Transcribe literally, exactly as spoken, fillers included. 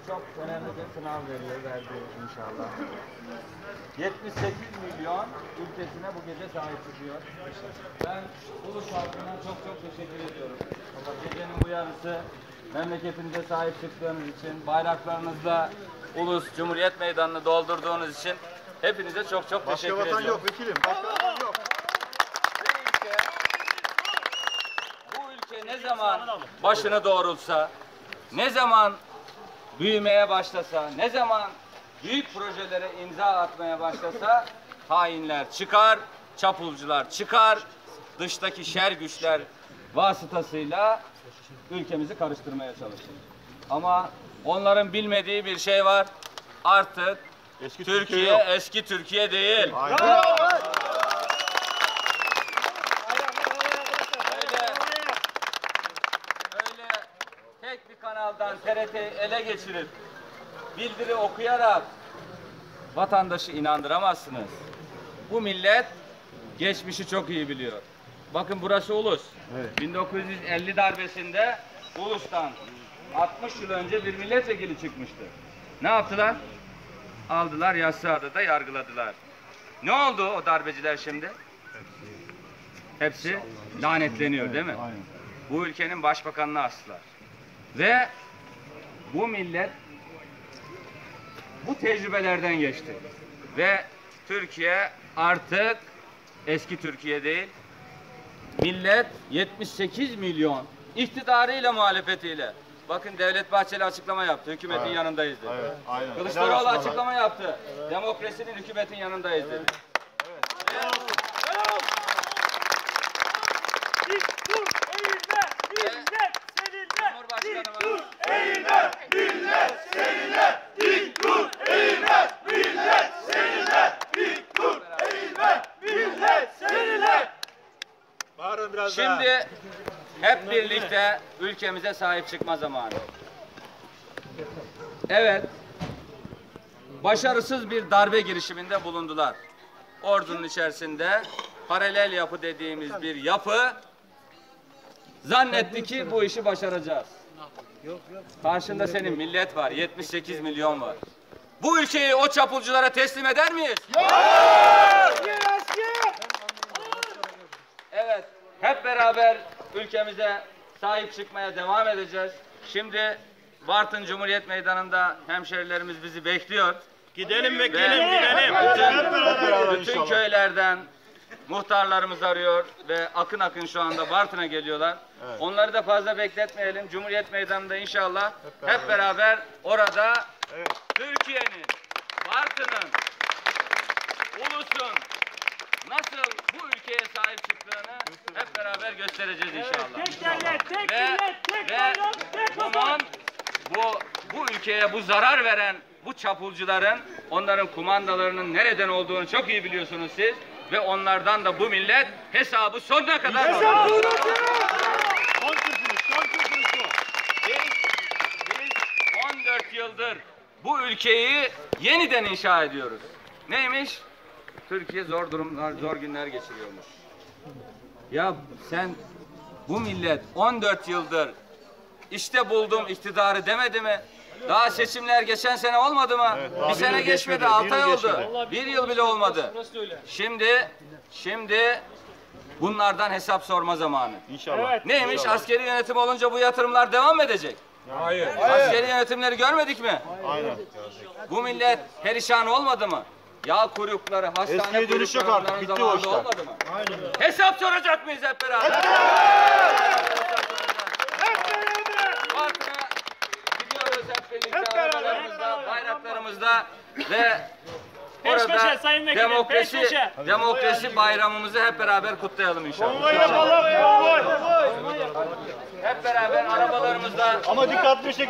çok önemli bir sınav veriyor, verdi inşallah. yetmiş sekiz milyon ülkesine bu gece sahip çıkıyor. Ben ulus halkına çok çok teşekkür ediyorum. Gecenin bu yarısı memleketinize sahip çıktığınız için, bayraklarınızla ulus Cumhuriyet Meydanı'nı doldurduğunuz için hepinize çok çok Başka teşekkür vatan ediyorum. yok vekilim. Başka vatan yok. Bu ülke, bu ülke ne zaman başını doğrultsa, ne zaman büyümeye başlasa, ne zaman büyük projelere imza atmaya başlasa hainler çıkar, çapulcular çıkar, dıştaki şer güçler vasıtasıyla ülkemizi karıştırmaya çalışır. Ama onların bilmediği bir şey var. Artık Eski Türkiye, Türkiye yok. eski Türkiye değil. Aynen. Öyle, öyle tek bir kanaldan T R T'yi ele geçirip bildiri okuyarak vatandaşı inandıramazsınız. Bu millet geçmişi çok iyi biliyor. Bakın burası Ulus. Evet. bin dokuz yüz elli darbesinde Ulus'tan altmış yıl önce bir milletvekili çıkmıştı. Ne yaptılar? Aldılar, Yassıada'da yargıladılar. Ne oldu o darbeciler şimdi? Hepsi lanetleniyor değil mi? Aynen. Bu ülkenin başbakanını astılar. Ve bu millet bu tecrübelerden geçti. Ve Türkiye artık eski Türkiye değil. Millet yetmiş sekiz milyon iktidarıyla muhalefetiyle. Bakın Devlet Bahçeli açıklama yaptı. Hükümetin Evet. yanındayız dedi. Evet, aynen. Kılıçdaroğlu Helal olsun açıklama yaptı. Demokrasinin hükümetin yanındayız dedi. Cumhurbaşkanımız Eğilme, millet seninle, dik dur, eğilme, millet seninle, dik dur, eğilme, millet seninle. Bağırın biraz daha. Şimdi hep birlikte ülkemize sahip çıkma zamanı. Evet, başarısız bir darbe girişiminde bulundular. Ordunun içerisinde paralel yapı dediğimiz bir yapı zannetti ki bu işi başaracağız. Karşında senin millet var, yetmiş sekiz milyon var. Bu ülkeyi o çapulculara teslim eder miyiz? Evet, hep beraber ülkemize sahip çıkmaya devam edeceğiz. Şimdi Bartın Cumhuriyet Meydanı'nda hemşerilerimiz bizi bekliyor. Gidelim Ve vekilim, gidelim. bütün, bütün köylerden muhtarlarımız arıyor ve akın akın şu anda Bartın'a geliyorlar. Evet. Onları da fazla bekletmeyelim. Cumhuriyet Meydanı'nda inşallah hep beraber, hep beraber orada Evet. Türkiye'nin, Bartın'ın, Ulus'un nasıl bu ülkeye sahip çıktığını hep beraber göstereceğiz inşallah. Tek devlet, tek Ve, millet, tek ve bayrak, tek bunun, vatan. bu, bu ülkeye bu zarar veren bu çapulcuların, onların kumandalarının nereden olduğunu çok iyi biliyorsunuz siz. Ve onlardan da bu millet hesabı sonuna kadar Hesap soracak. Son Türk'ünüz, son Türk'ünüz bu. Biz, biz on dört yıldır bu ülkeyi yeniden inşa ediyoruz. Neymiş? Türkiye zor durumlar, zor günler geçiriyormuş. Ya sen, bu millet on dört yıldır işte buldum iktidarı demedi mi? Daha seçimler geçen sene olmadı mı? Evet, daha bir bir sene yıl geçmedi, geçmedi, altı bir ay yıl oldu. geçmedi. Bir yıl bile olmadı. Şimdi, şimdi bunlardan hesap sorma zamanı. İnşallah. Evet. Neymiş? İnşallah. Askeri yönetim olunca bu yatırımlar devam mı edecek? Hayır. Askeri yönetimleri görmedik mi? Aynen. Bu millet perişan olmadı mı? Yağ kuyrukları, hastane Eskiye dönüş yok kuyrukları artık, onların bitti o zamanında işler. olmadı mı? Hesap soracak mıyız hep beraber? Bartın'a gidiyoruz hep birlikte, Hep beraber, arabalarımızda, hep beraber. bayraklarımızda ve Peş orada peşe Sayın Vekilim, demokrasi, peş peşe. demokrasi bayramımızı hep beraber kutlayalım inşallah. Konvoy yapalım, konvoy. Hep beraber arabalarımızda Ama dikkatli bir şekilde